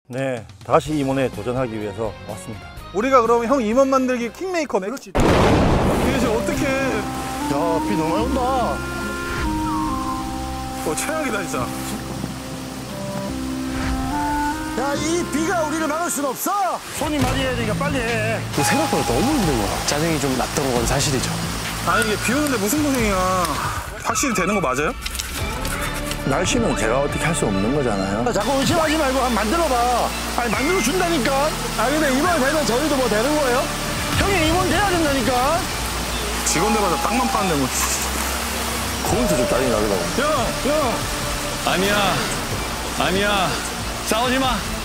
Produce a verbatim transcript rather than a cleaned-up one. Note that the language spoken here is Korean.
네, 다시 임원에 도전하기 위해서 왔습니다. 우리가 그럼 형 임원 만들기 킹메이커네, 그렇지? 이게 지금 어떡해. 야, 비 너무 많이 온다. 어, 최악이다, 진짜. 야, 이 비가 우리를 막을 순 없어. 손이 많이 해야 되니까 빨리 해. 생각보다 너무 힘든 거야. 짜증이 좀 났던 건 사실이죠. 아니, 이게 비 오는데 무슨 고생이야. 확실히 되는 거 맞아요? 날씨는 제가 어떻게 할 수 없는 거잖아요. 자꾸 의심하지 말고 한번 만들어봐. 아니, 만들어 준다니까. 아, 근데 임원 되면 저희도 뭐 되는 거예요? 형이 임원 돼야 된다니까. 직원들마다 땅만 파는데 뭐. 거기서 좀 짜증이 나더라고요. 형, 형. 아니야. 아니야. 싸우지 마.